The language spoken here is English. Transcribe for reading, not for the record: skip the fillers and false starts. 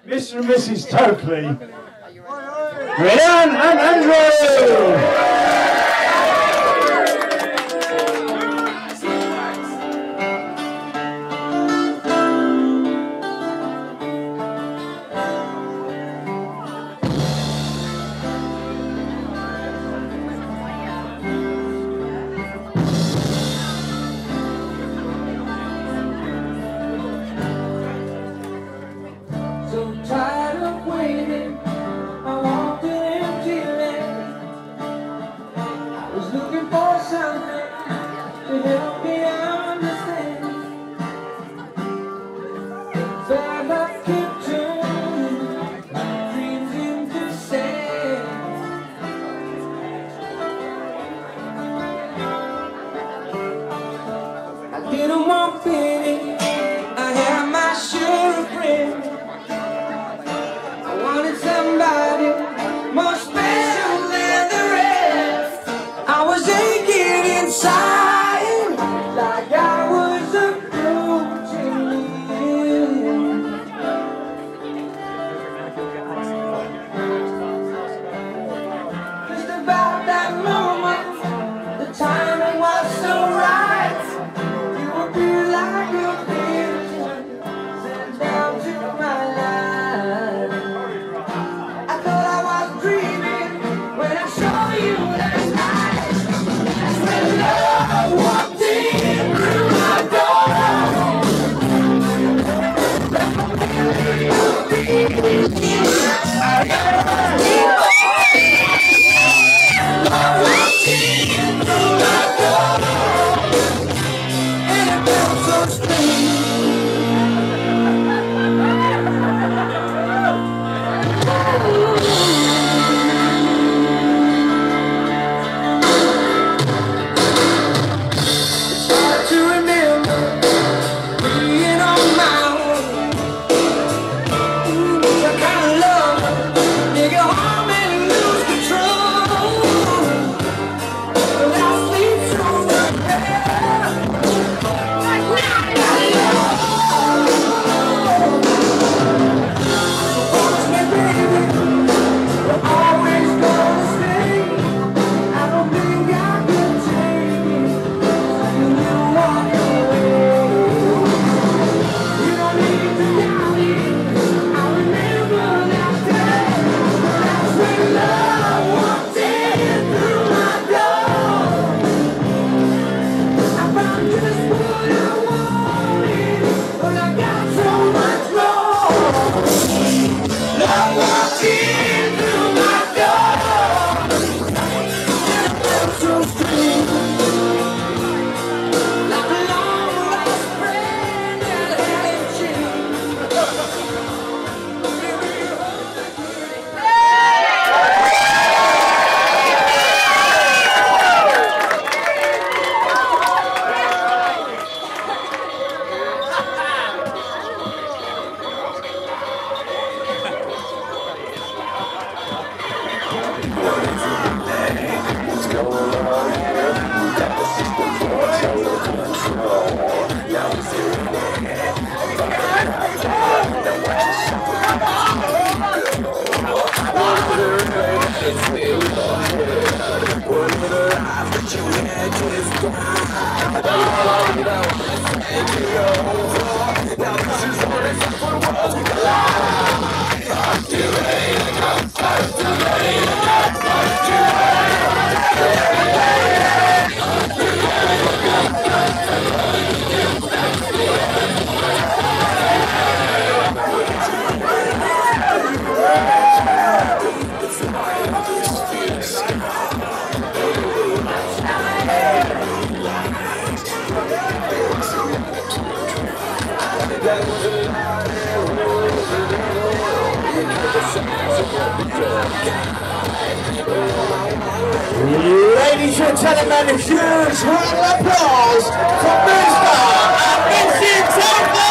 Mr. and Mrs. Stokely, Rhian and Andrew. So tired of waiting, I walked an empty land. I was looking for something to help me understand. Bad luck kept turning my dreams into sand. I didn't want pity, I had my share of friends. Somebody more special than the rest. I was aching inside, like I was approaching you. Just about that moment, the timing was so right. You would be like a vision sent down to my life. Ladies and gentlemen, a huge round of applause for Mr. and Mrs. Stokely!